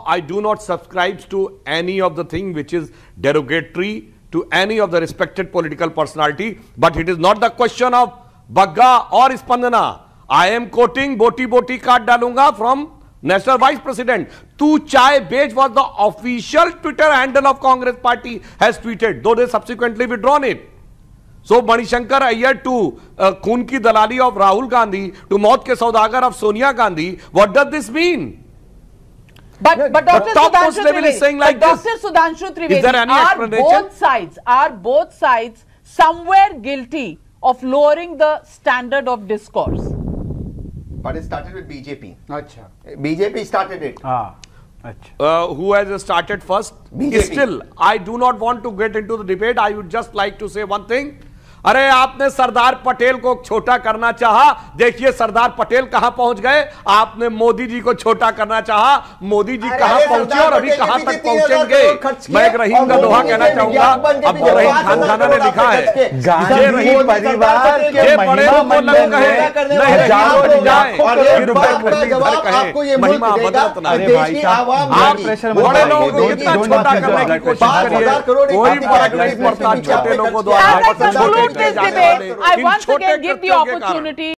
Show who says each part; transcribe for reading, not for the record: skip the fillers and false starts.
Speaker 1: I do not subscribe to any of the thing which is derogatory to any of the respected political personality, but it is not the question of Bagga or Spandana. I am quoting Boti Boti kaat dalunga from National Vice President. Tu chai bej was the official Twitter handle of Congress Party has tweeted, though they subsequently withdrawn it. So Manishankar Iyer to Khoon ki dalali of Rahul Gandhi to Maut ke Saudagar of Sonia Gandhi. What does this mean?
Speaker 2: But Dr. Sudhanshu Trivedi,
Speaker 1: is there any explanation?
Speaker 2: Are both sides somewhere guilty of lowering the standard of discourse?
Speaker 3: But it started with BJP.
Speaker 4: Achha.
Speaker 3: BJP started it.
Speaker 1: Who has started first?
Speaker 3: BJP.
Speaker 1: Still, I do not want to get into the debate. I would just like to say one thing. अरे आपने सरदार पटेल को छोटा करना चाहा, देखिए सरदार पटेल कहां पहुंच गए. आपने मोदी जी को छोटा करना चाहा, मोदी जी कहां पहुंचे और अभी कहां तक पहुंचेंगे. मैं एक रहीम का दोहा कहना चाहूंगा. अब्दुल रहीम खान खाना ने लिखा है, ये रहीम परिवार के बड़े को लोग कहे नहीं रहीम जाए फिर घर कहे महिमा बदलत ना. बड़े लोगों को इतना छोटा करने की कोशिश करिए, कोई फर्क नहीं पड़ता छोटे लोगों द्वारा.
Speaker 2: This debate, I once again give the opportunity